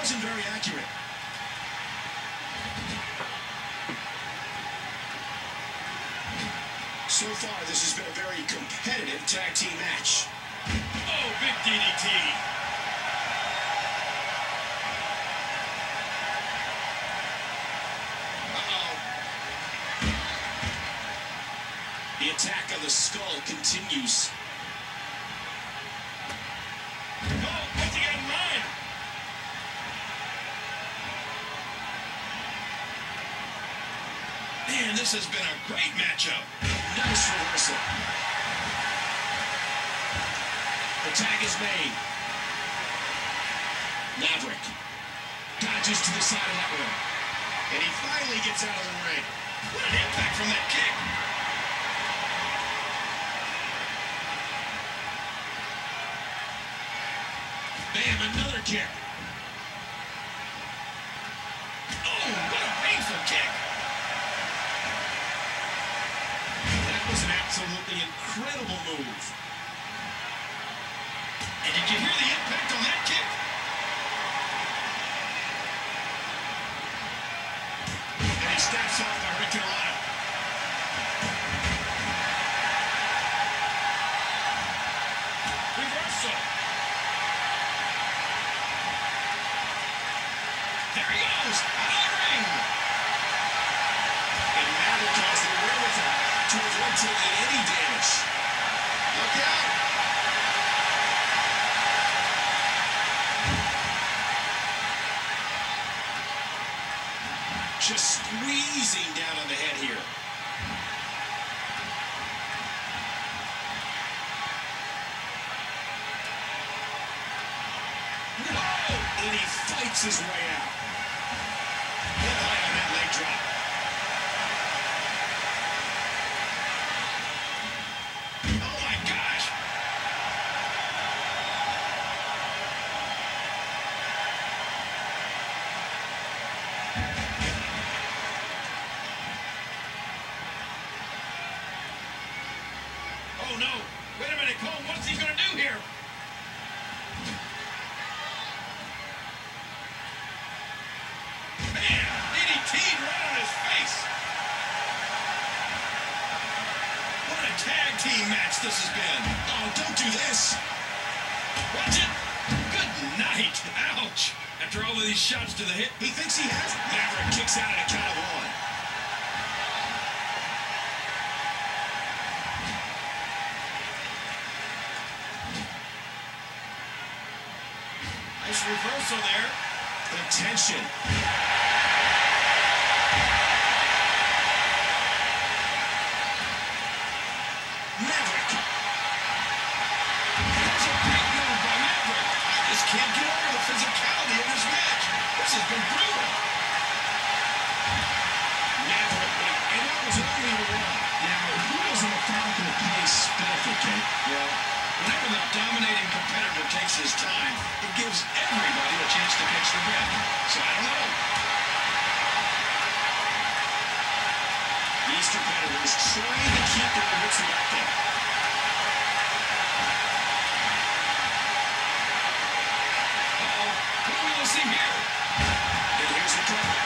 wasn't very accurate. So far, this has been a very competitive tag team match. Oh, big DDT. The attack on the skull continues. Oh, what's he got in mind? Man, this has been a great matchup. Nice reversal. The tag is made. Maverick dodges to the side of that one. And he finally gets out of the ring. What an impact from that kick. Bam, another kick. Oh, what a painful kick. That was an absolutely incredible move. And did you hear the impact on that kick? And he steps off the Hurricanrana. Reversal. There he goes, out of the ring. And Maverick has the wherewithal to avoid taking any damage. Look out! Just squeezing down on the head here. Whoa! And he fights his way out. Good eye on that leg drop. Oh my gosh. Oh no. Wait a minute, Cole. What's he going to do here? Man, DDT'd right on his face. What a tag team match this has been. Oh, don't do this. Watch it. Good night. Ouch. After all of these shots to the hip. He thinks he has it. Maverick kicks out at a count of one. Nice reversal there. The tension. Maverick. That's a great move by Maverick. I just can't get over the physicality of this match. This has been brutal. Maverick, and that was only one. Now, who doesn't a Falcon pace benefit, Kate? Well, whenever the dominating competitor takes his time, it gives everybody a chance to catch the breath. So I don't know. These competitors trying to keep their wits about them. Uh-oh. What are we going to see here? And here's the cover.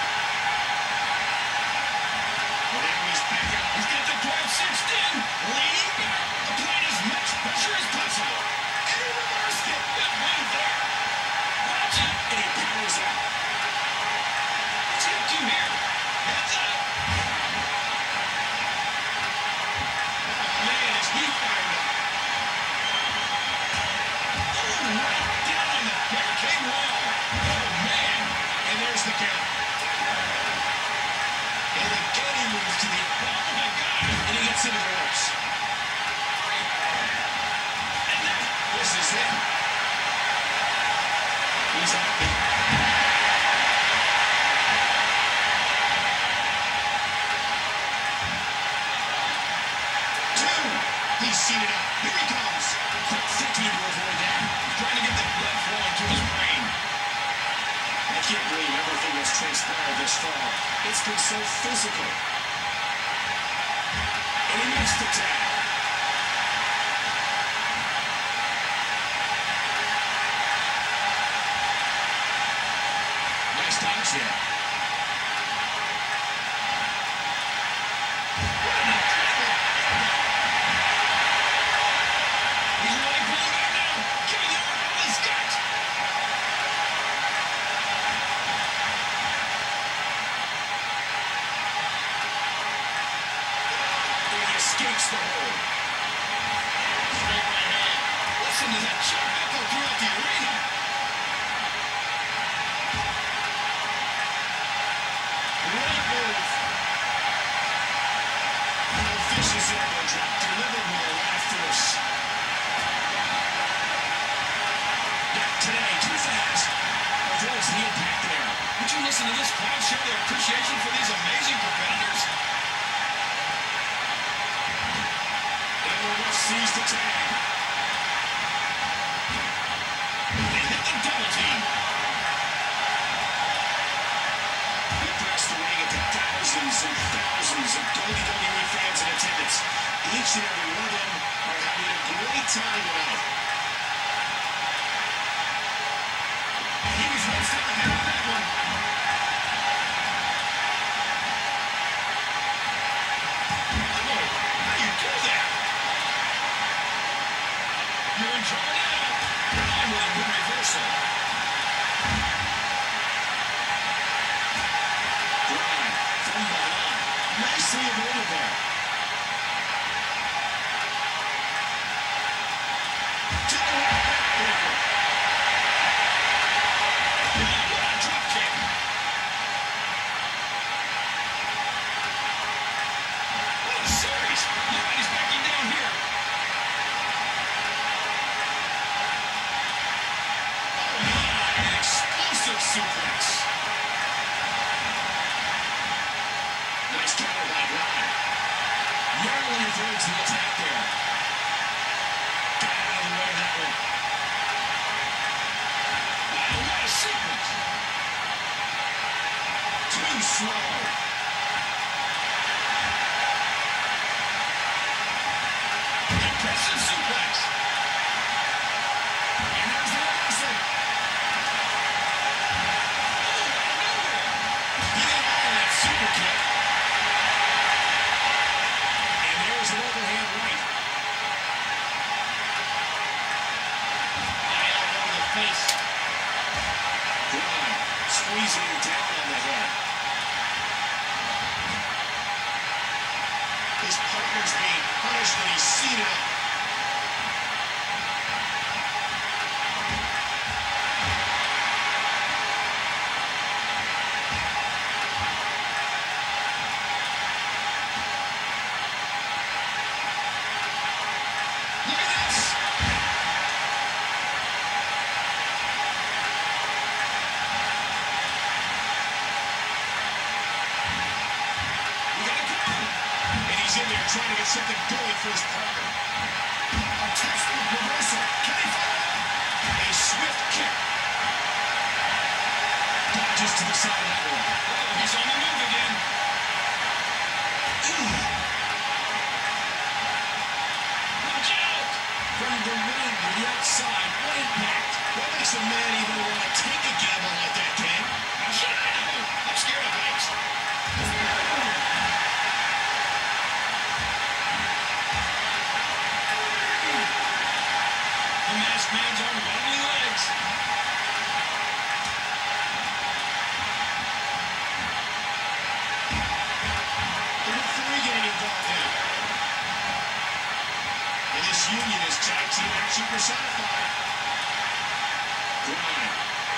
Well, now he's back out. He's got the 12-6 in. Leaning back. Applying as much pressure as possible. And he reversed it. Good move there. Watch it. And he powers out. What's he up to here? Heads up. Oh, man, is he fired up. Oh, right down on the barricade wall. Oh, man. And there's the count. And again he moves to the... Oh, my God. And he gets into the ropes. And then... This is it. He's out there. Two. He's seated up. Here he comes. Quick thinking to avoid that. trying to get the blood flowing to his brain. I can't believe everything that's transpired this far. It's been so physical. And he makes the tag. damage there. He's really pulling back now. Give me the arm. All he's got. He escapes the hold. Straight right hand. Listen to that chop echo throughout the arena. Great move. A vicious elbow drop delivered with a lot of force. Not today, too fast. Avoids the impact there. Would you listen to this crowd show their appreciation for these amazing competitors? And the ref sees the tag. They hit the double team. He pressed the ring into thousands and thousands of WWE fans in attendance. Each and every one of them are having a great time tonight. He was one step ahead on that one. Oh, how do you do that? You're in trouble now. Brown with a good reversal. Brown from behind. Nicely avoided there. To the right backbreaker. What a drop kick. What a series. Nobody's backing down here. Oh my, an explosive suplex. Nice counter by Brown. Narrowly avoids the attack there. Got out of the way of that one. Wow, what a sequence. Too slow. Impressive suplex. And there's the reversal. He got all of that super kick. And there's an overhand right. High elbow to the face. Brown squeezing down on the head. His partner's being punished and he's seated up. Look at this. We got a cover. And he's in there trying to get something going for his partner. A textbook reversal. Can he follow up? A swift kick. Dodges to the side of that one. Oh, he's on the move again. Watch out. From the ring to the outside. What impact. What makes a man even want to take a gamble like that, Ken? How should I know? I'm scared of heights. The masked man's on wobbly legs. The referee getting involved now. And this union is tag team action personified. Grind.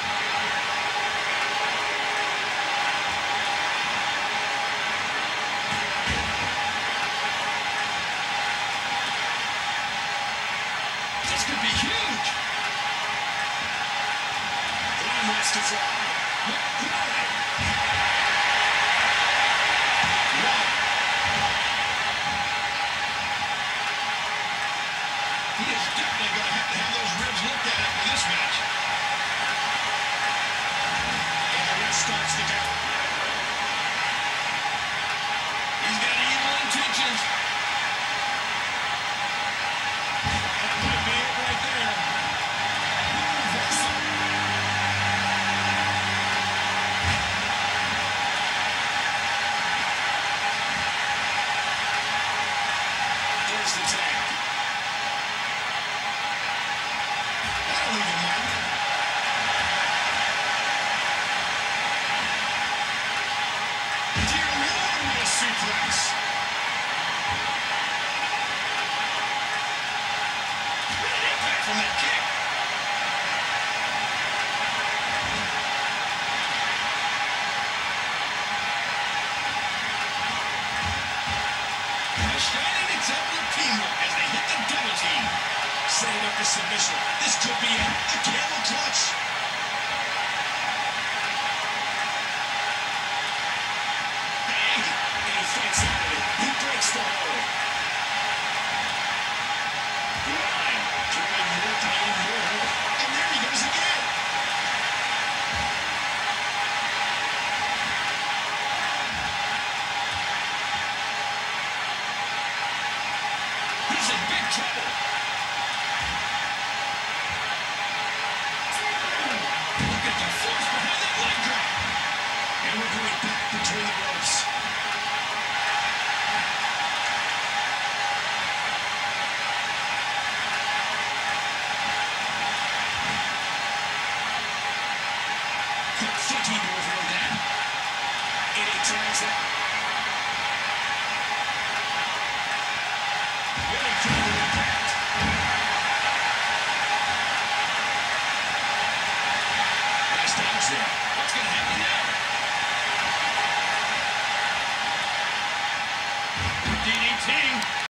This could be huge. Grind wants to fly. Grind. One. He is definitely going to have those ribs looked at after this match. And the ref starts the count. He's got evil intentions. That might be it right there. Reversal. submission. This could be it. A camel clutch.